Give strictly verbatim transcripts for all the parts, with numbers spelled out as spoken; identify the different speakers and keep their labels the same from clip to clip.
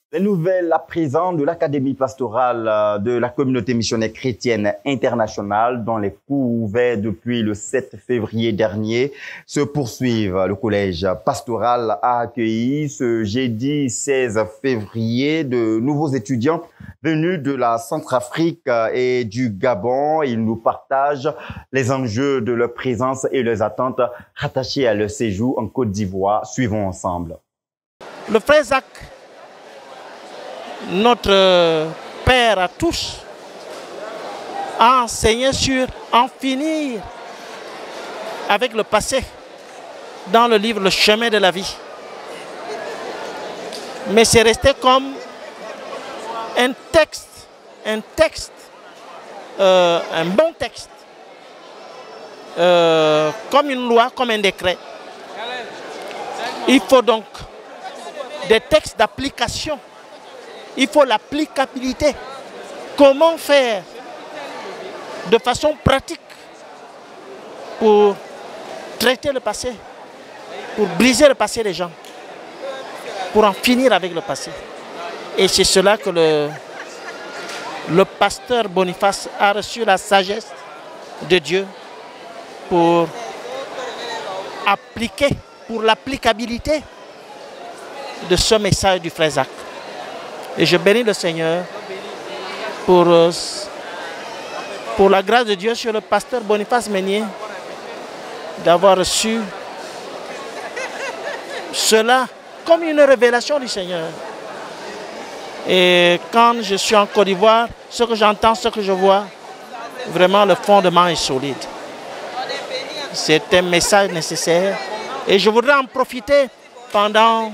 Speaker 1: Les nouvelles à présent de l'Académie pastorale de la communauté missionnaire chrétienne internationale, dont les cours ouverts depuis le sept février dernier se poursuivent. Le collège pastoral a accueilli ce jeudi seize février de nouveaux étudiants venus de la Centrafrique et du Gabon. Ils nous partagent les enjeux de leur présence et leurs attentes rattachées à leur séjour en Côte d'Ivoire. Suivons ensemble.
Speaker 2: Le frère Zach, notre père à tous, a enseigné sur en finir avec le passé dans le livre Le chemin de la vie. Mais c'est resté comme un texte, un texte, euh, un bon texte, euh, comme une loi, comme un décret. Il faut donc des textes d'application. Il faut l'applicabilité. Comment faire de façon pratique pour traiter le passé, pour briser le passé des gens, pour en finir avec le passé. Et c'est cela que le, le pasteur Boniface a reçu la sagesse de Dieu pour appliquer, pour l'applicabilité de ce message du frère Zach. Et je bénis le Seigneur pour, pour la grâce de Dieu sur le pasteur Boniface Meunier d'avoir reçu cela comme une révélation du Seigneur. Et quand je suis en Côte d'Ivoire, ce que j'entends, ce que je vois, vraiment le fondement est solide. C'est un message nécessaire et je voudrais en profiter pendant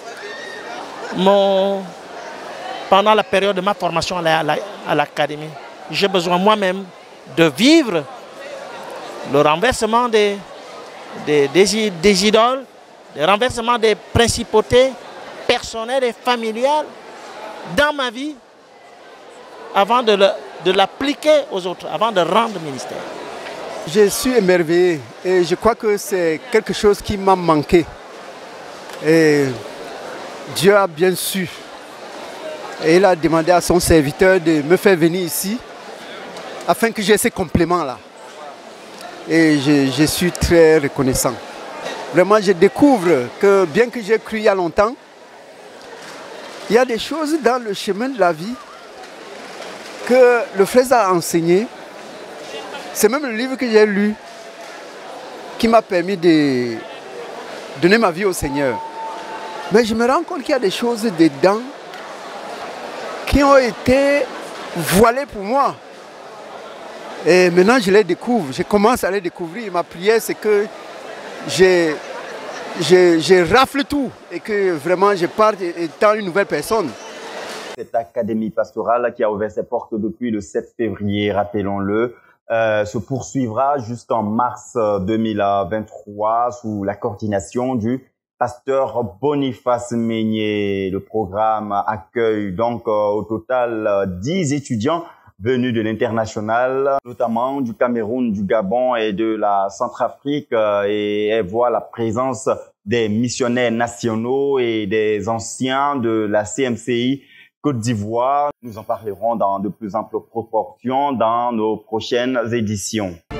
Speaker 2: mon... pendant la période de ma formation à l'académie. J'ai besoin moi-même de vivre le renversement des, des, des, des idoles, le renversement des principautés personnelles et familiales dans ma vie avant de l'appliquer aux autres, avant de rendre ministère.
Speaker 3: Je suis émerveillé et je crois que c'est quelque chose qui m'a manqué. Et Dieu a bien su. Et il a demandé à son serviteur de me faire venir ici afin que j'ai ces compléments-là. Et je, je suis très reconnaissant. Vraiment, je découvre que bien que j'ai cru il y a longtemps, il y a des choses dans le chemin de la vie que le frère a enseigné. C'est même le livre que j'ai lu qui m'a permis de donner ma vie au Seigneur. Mais je me rends compte qu'il y a des choses dedans qui ont été voilés pour moi. Et maintenant je les découvre, je commence à les découvrir. Ma prière c'est que je, je, je rafle tout et que vraiment je parte étant une nouvelle personne.
Speaker 1: Cette académie pastorale qui a ouvert ses portes depuis le sept février, rappelons-le, euh, se poursuivra jusqu'en mars deux mille vingt-trois sous la coordination du pasteur Boniface Meunier. Le programme accueille donc euh, au total euh, dix étudiants venus de l'international, notamment du Cameroun, du Gabon et de la Centrafrique, euh, et elle voit la présence des missionnaires nationaux et des anciens de la C M C I Côte d'Ivoire. Nous en parlerons dans de plus amples proportions dans nos prochaines éditions.